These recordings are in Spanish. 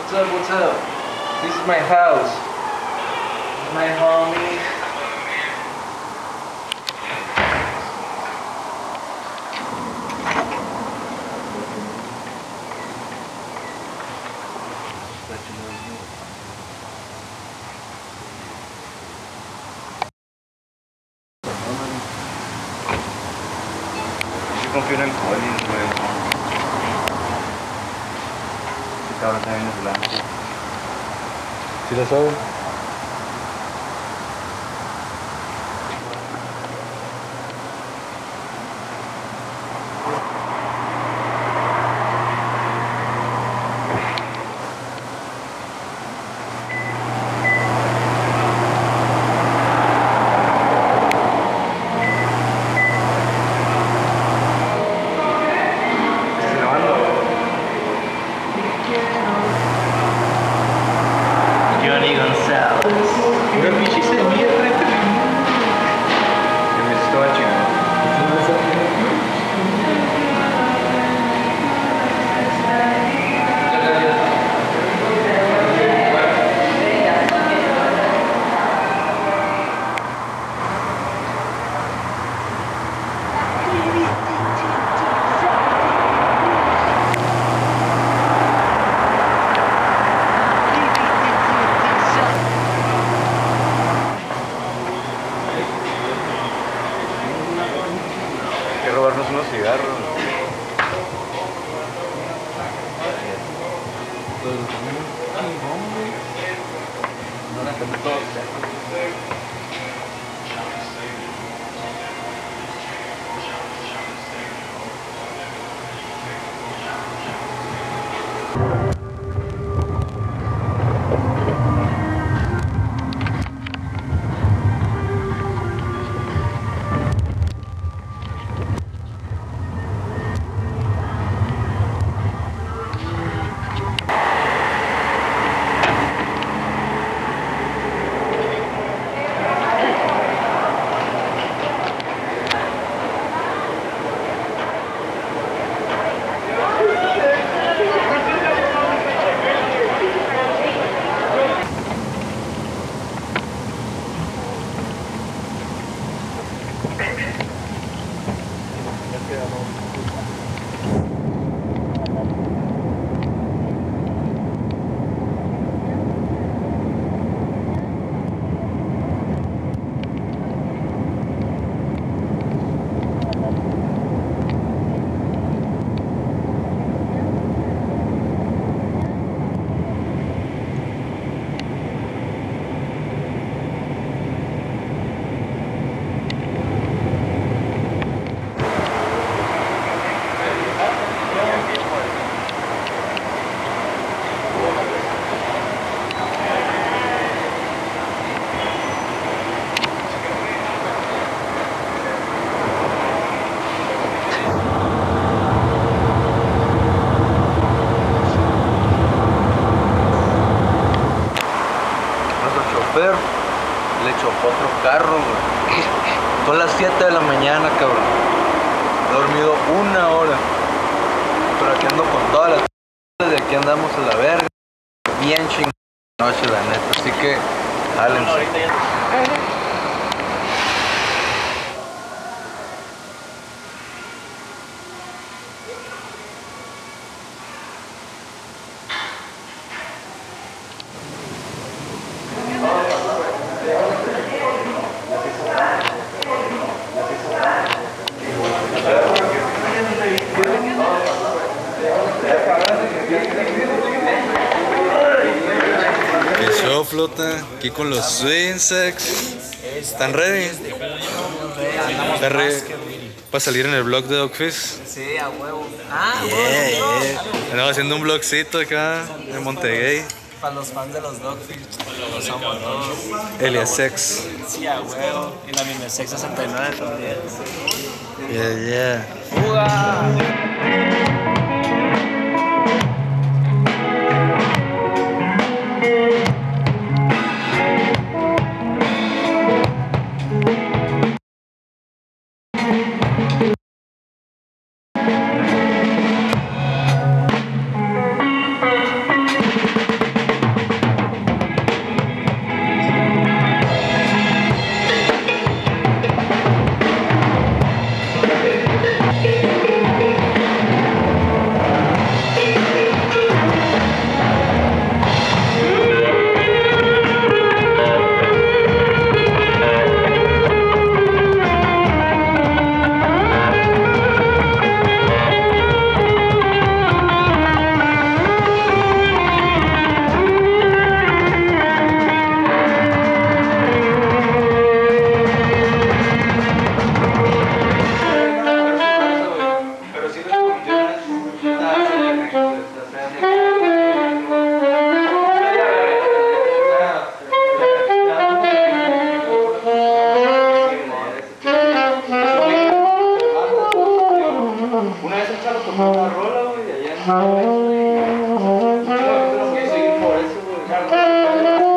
What's up, what's up? This is my house. This is my homie. Yo confío en el Collins, güey. Este cabrón también es blanco. ¿Sí lo saben? Johnny González. Una pinche semilla frente a mí. Que me estaba chingando. Hay que robarnos unos cigarros. Le chocó otro carro, güey. Son las 7 de la mañana, cabrón. He dormido 1 hora. Pero aquí ando con todas las de aquí andamos a la verga. Bien chingada noche, la neta. Así que, jálense. ¿Qué show, flota? Aquí con los Swinsex. ¿Están ready? ¿Están ready para salir en el vlog de Dogfish? Sí, a huevo. Ah, Yeah. Andamos haciendo un vlogcito acá en Montegay. para los fans de los Dogfish, los amo a todos. Eliasex. Sí, a huevo. Y la Mimesex 69 también. Yeah. ¡Fuga! Una vez el Chalo tocó una rola, güey, de allá en Monterrey, güey. Tenemos que seguir por eso, güey.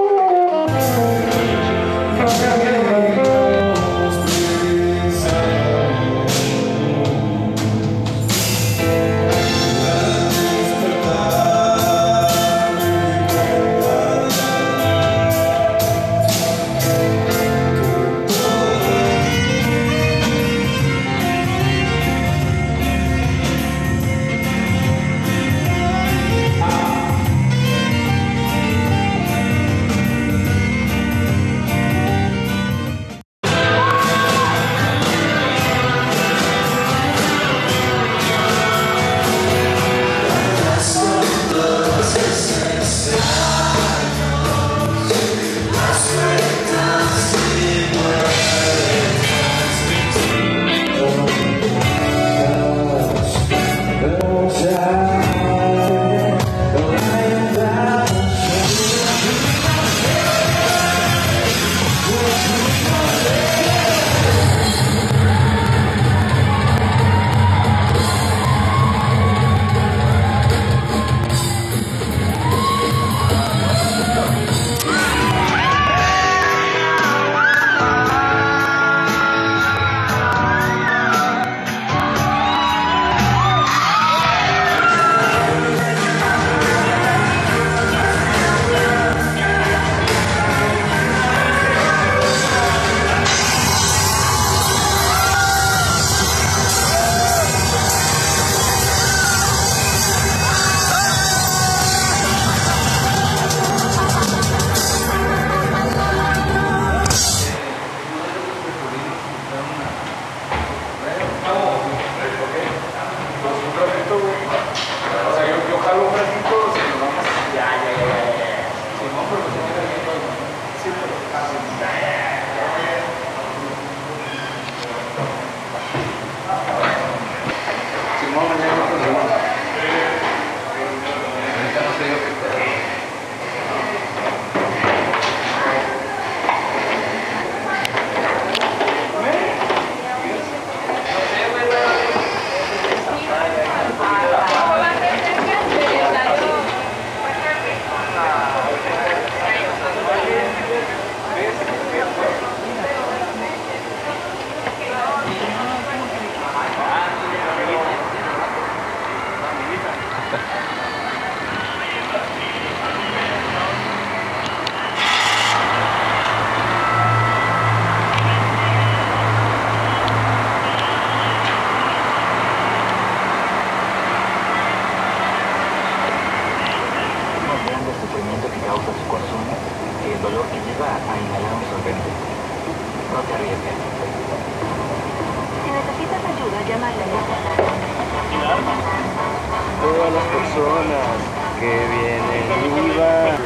Todas las personas que vienen y van.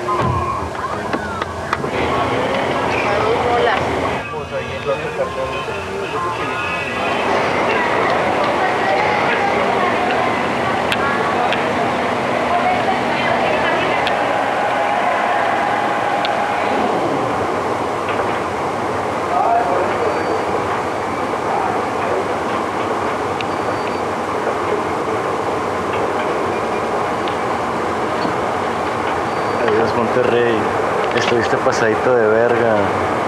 Adiós Monterrey, estuviste pasadito de verga.